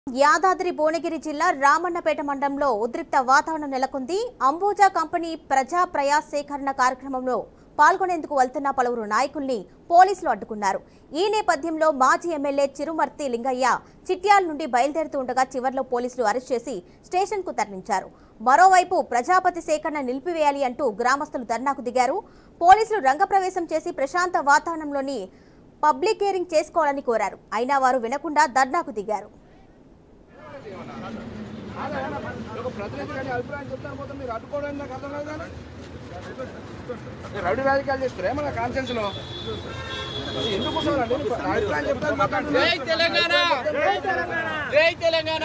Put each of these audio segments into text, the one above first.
యాదాద్రి భువనగిరి జిల్లా రామన్నపేట మండలంలో ఉద్రిక్త వాతావరణం నెలకొంది. అంబుజా కంపెనీ ప్రజా ప్రయాస్ సేకరణ కార్యక్రమంలో పాల్గొనేందుకు వెళ్తున్న పలువురు నాయకుల్ని పోలీసులు అడ్డుకున్నారు. ఈ నేపథ్యంలో మాజీ ఎమ్మెల్యే చిరుమర్తి లింగయ్య చిట్యాల నుండి బయలుదేరుతూ ఉండగా చివర్లో పోలీసులు అరెస్ట్ చేసి స్టేషన్కు తరలించారు. మరోవైపు ప్రజాపతి సేకరణ నిలిపివేయాలి అంటూ గ్రామస్తులు ధర్నాకు దిగారు. పోలీసులు రంగప్రవేశం చేసి ప్రశాంత వాతావరణంలోని పబ్లిక్ హియరింగ్ చేసుకోవాలని కోరారు. అయినా వారు వినకుండా ధర్నాకు దిగారు. రౌడీ రాజకీయాలు చేస్తారు ఏమన్నా కాన్ఫరెన్స్ లో ఎందుకు అభిప్రాయం చెప్తారు. జై తెలంగాణ, జై తెలంగాణ.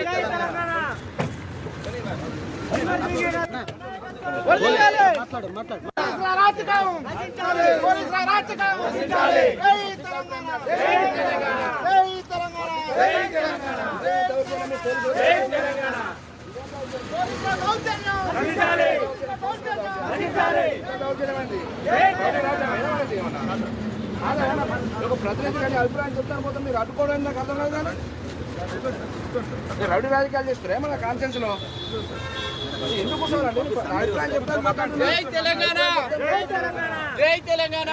ప్రతినిధి కానీ అభిప్రాయం చెప్తాను పోతే మీరు అడ్డుకోవడం నాకు అర్థం లేదు కానీ రౌడీ రాజకీయాలు చేస్తారు ఏమన్నా కాన్ఫరెన్స్ లో ఎందుకు అభిప్రాయం చెప్తాను. జై తెలంగాణ, జై తెలంగాణ.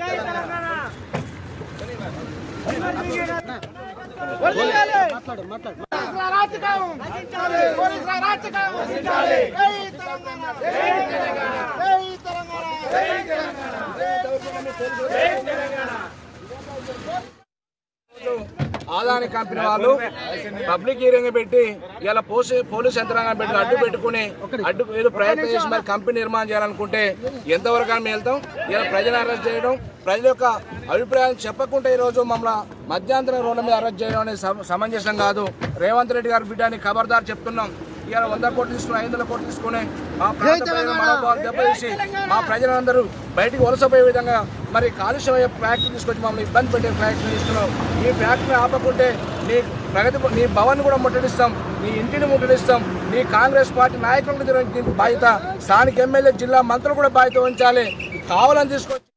ఆదాని కంపెనీ వాళ్ళు పబ్లిక్ హియరింగ్ పెట్టి ఇలా పోలీస్ యంత్రాంగం పెట్టి అడ్డు పెట్టుకుని ఏదో ప్రయత్నం చేసి మరి కంపెనీ నిర్మాణం చేయాలనుకుంటే ఎంతవరకు మేము వెళ్తాం. ఇలా ప్రజలు అరెస్ట్ చేయడం, ప్రజల యొక్క అభిప్రాయం చెప్పకుండా ఈరోజు మమ్మల్ని మధ్యాంతరం రోడ్ల మీద అరెస్ట్ చేయడం అనేది సమంజసం కాదు. రేవంత్ రెడ్డి గారి బిడ్డని ఖబర్దార్ చెప్తున్నాం. ఇవాళ 100 కోట్లు తీసుకుని 500 కోట్లు తీసుకుని మా ప్రాంత ప్రజల మనోభావాలు దెబ్బతీసి మా ప్రజలందరూ బయటికి వలసపోయే విధంగా మరి కాలుష్యం ఫ్యాక్టరీ తీసుకొచ్చి మమ్మల్ని ఇబ్బంది పెట్టే ఫ్యాక్టరీ తీసుకున్నాం. ఈ ఫ్యాక్టరీ ఆపకుంటే నీ భవన్ కూడా ముట్టడిస్తాం, నీ ఇంటిని ముట్టడిస్తాం. నీ కాంగ్రెస్ పార్టీ నాయకులకు బాధ్యత, స్థానిక ఎమ్మెల్యే జిల్లా మంత్రులు కూడా బాధ్యత వహించాలి. కావాలని తీసుకొచ్చి